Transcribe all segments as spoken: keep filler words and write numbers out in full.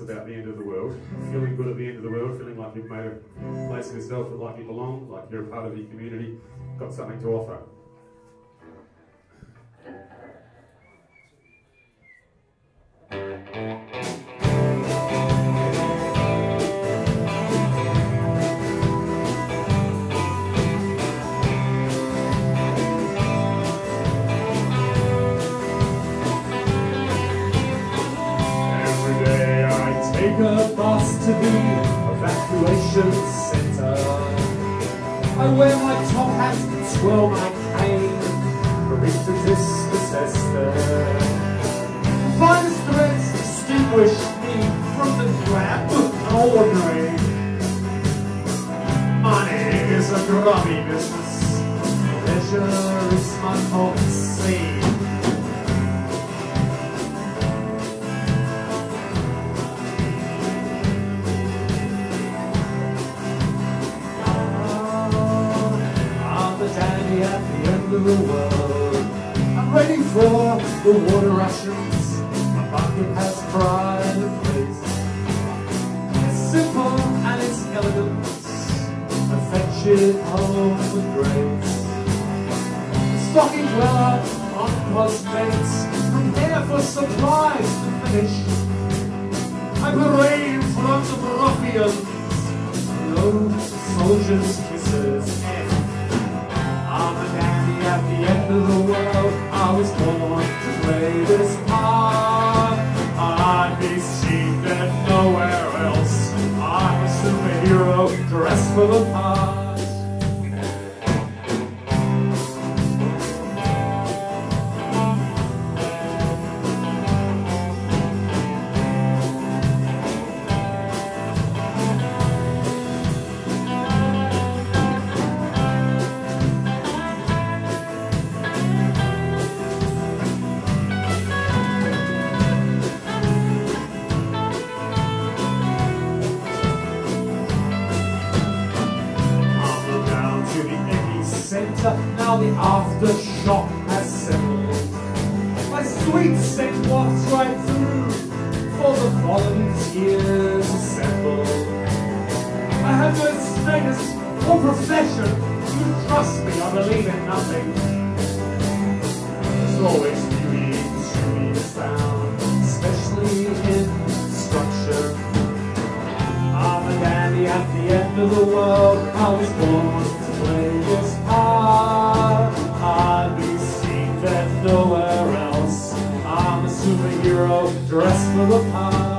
about the end of the world. Feeling good at the end of the world, feeling like you've made a place for yourself, like you belong, like you're a part of your community, got something to offer. Take a bus to the evacuation centre. I wear my top hat, twirl my cane, Ridiculous possessor. Finest threads distinguish me from the drab and ordinary. Money is a grubby business, pleasure is my policy. At the end of the world, I'm ready for the water rations. My bucket has pride and place. It's simple and it's elegance, affection home with grace. Stocking flour on cosmetics, prepare for supplies to finish. I parade from the ruffians, no soldiers' kisses. I'm a dandy at the end of the world. I was born to play this part. I'd be seen and nowhere else. I'm a superhero dressed for the part. Now the aftershock has settled. My sweet scent wafts right through for the volunteers assembled. I have no status or profession. You trust me, I believe in nothing. There's always beauty to be found, especially in structure. I'm a dandy at the end of the world. I was born to play this part. I'd be seen and nowhere else. I'm a superhero dressed for the part.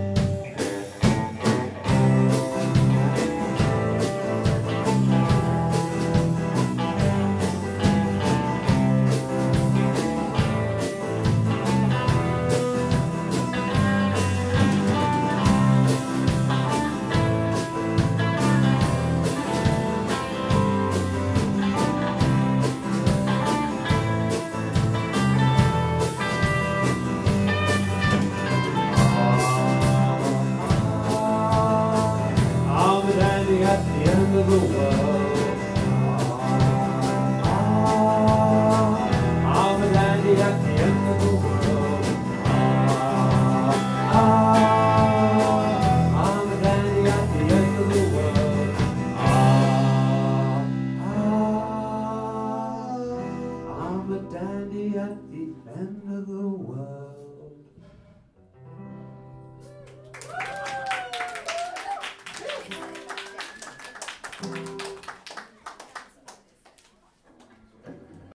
At the end of the world, ah, I'm a dandy at the end of the world. Ah, ah, I'm a dandy at the end of the world. Ah, ah, I'm a dandy at the end of the world.